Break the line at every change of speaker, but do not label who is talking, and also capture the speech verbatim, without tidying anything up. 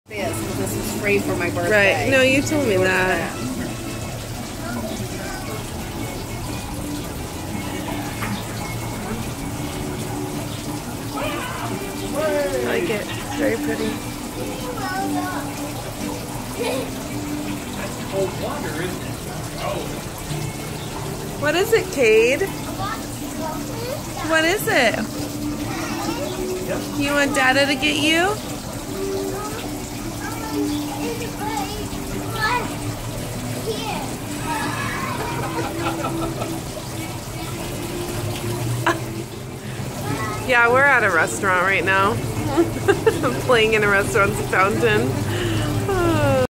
This, this is free for my birthday.
Right. No, you told me that. I like it. It's very pretty.
That's cold water, isn't it? Oh.
What is it, Cade? What is it? You want Dada to get you? Yeah, we're at a restaurant right now. Playing in a restaurant's fountain.